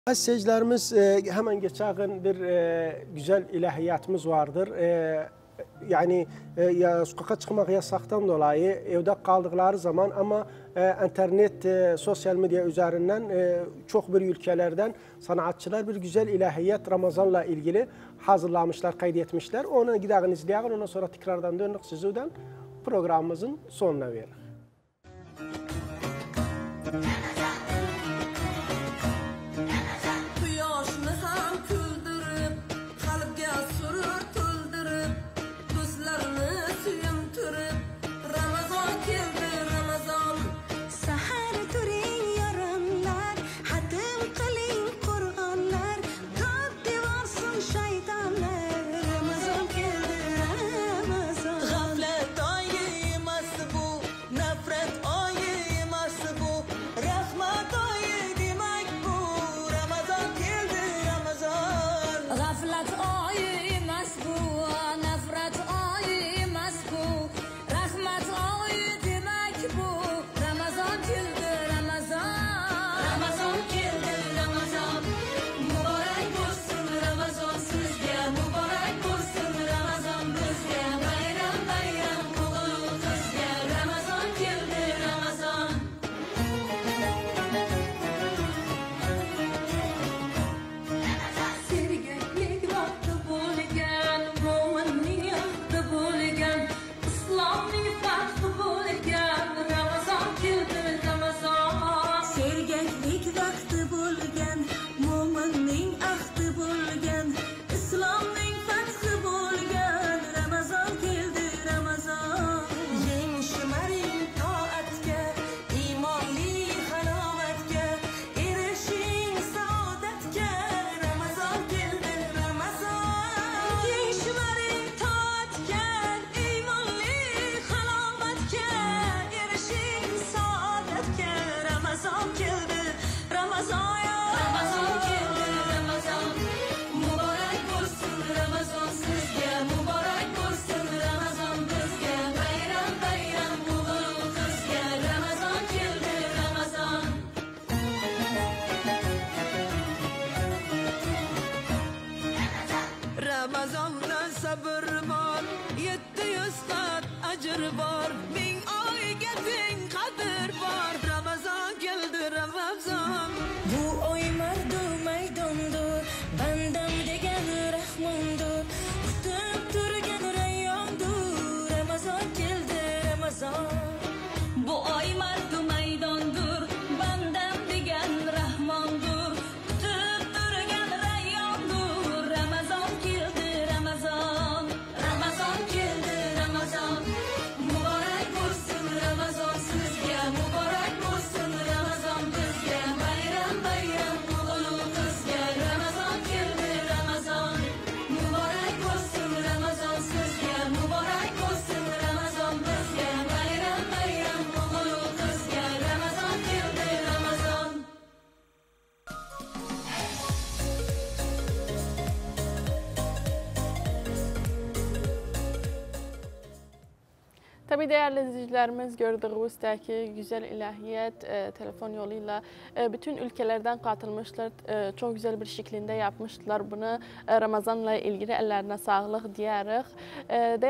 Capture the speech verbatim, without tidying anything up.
Aziz seyircilerimiz, e, hemen geçen bir e, güzel ilahiyatımız vardır. E, yani e, ya, sokağa çıkmak yasaktan dolayı evde kaldıkları zaman ama e, internet, e, sosyal medya üzerinden e, çok bir ülkelerden sanatçılar bir güzel ilahiyat Ramazan'la ilgili hazırlamışlar, kaydetmişler. Onu gidelim izleyelim, ondan sonra tekrardan dönük sizden programımızın sonuna verelim. Ramazonda sabır var, yetti yüz kat acır var. Bin ay getin kadir var. Ramazan geldi Ramazan. Bu oy mardu maydondur, bandam degan rahmondur. Kutib turgan rayyondur, Ramazon keldi Ramazon. Bu oy mardu maydondur, bandam degan rahmondur. Kutib turgan rayyondur, Ramazon keldi Ramazon. Ramazon keldi Ramazon. Muborak bo'lsin Ramazon sizga, muborak bo'lsin Ramazon bizga. Bayram bayram o'g'il qizga, Ramazon keldi Ramazon. Muborak bo'lsin Ramazon sizga, muborak bo'lsin Ramazon bizga. Bayram bayram o'g'il qizga, Ramazon keldi Ramazon. Tabii değerli izleyicilerimiz, gördüğünüz ki güzel ilahiyat e, telefon yoluyla e, bütün ülkelerden katılmışlar. E, çok güzel bir şeklinde yapmışlar bunu. E, Ramazan'la ilgili ellerine sağlık diyerek. E,